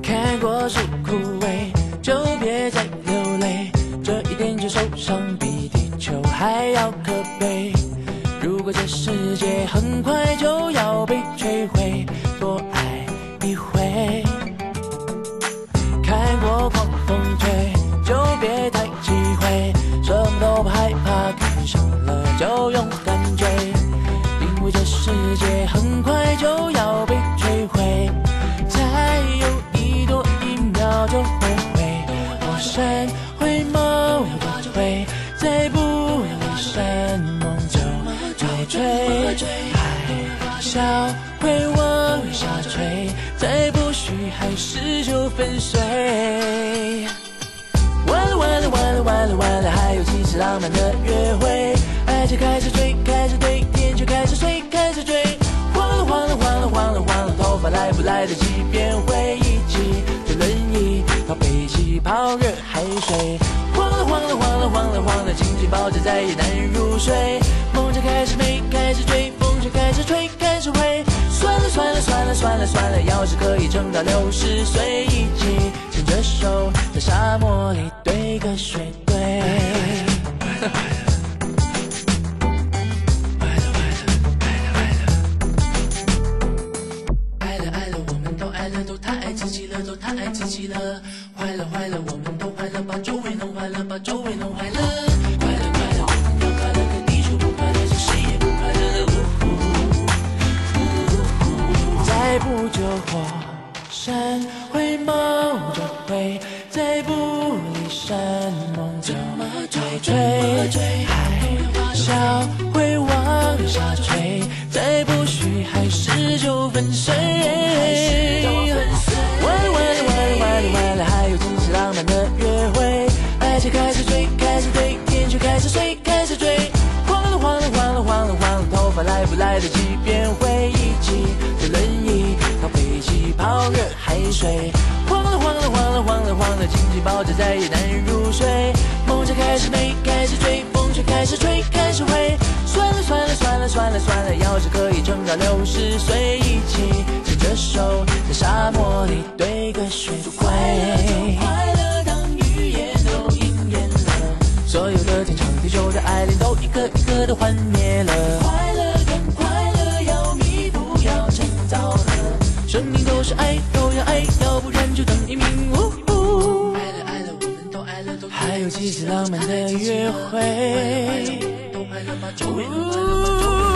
看过树枯萎，就别再流泪，这一点就受伤比地球还要可悲。如果这世界很快就要被摧毁，多爱一回。看过狂风吹，就别太忌讳，什么都不害怕，看上了就勇敢追。因为这世界很快就要被摧毁，再有一多一秒就会毁。火山会冒着灰，再不离山盟就倒坠。海啸会往下垂，再不许还是就粉碎。完了完了完了完了完了，还有几次浪漫的约会，爱情开始追，开始对，天却开始睡，开始追。晃了晃了晃了晃了晃了，头发来不来得及变回忆起坐轮椅到背起泡热海水。晃了晃了晃了晃了晃了，紧紧抱着再也难入睡。梦就开始美，开始追，风就开始吹，开始挥。算了算了算了算了算了，要是可以撑到60岁，一起牵着手在沙漠里对个水对。都太爱自己了，坏了坏了，我们都坏了，把周围弄坏了，把周围弄坏了。快乐快乐，我们要快乐，可地球不快乐，是谁也不快乐了。再不救火山会冒着灰，再不离山盟就倒坠。海啸会往下垂，再不许还是就粉碎。完了，还有几次浪漫的约会，爱情开始追，开始对，天却开始睡，开始追。晃了晃了晃了晃了晃了，头发来不来得及变回忆起坐轮椅到背起泡热海水。晃了晃了晃了晃了晃了，紧紧抱着再也难入睡。梦就开始美，开始追，风却开始吹，开始挥。算了算了算了算了算了，要是可以撑到60岁，一起牵着手在沙漠里对个水鬼。快乐当语言都应验了，所有的天长地久的爱恋都一个一个的幻灭了。快乐跟快乐要弥补，要建造了，生命都是爱，都要爱，要不然就等于命。爱了爱了，我们都爱了，都还有几次浪漫的约会。都快乐把周围弄快乐，把周围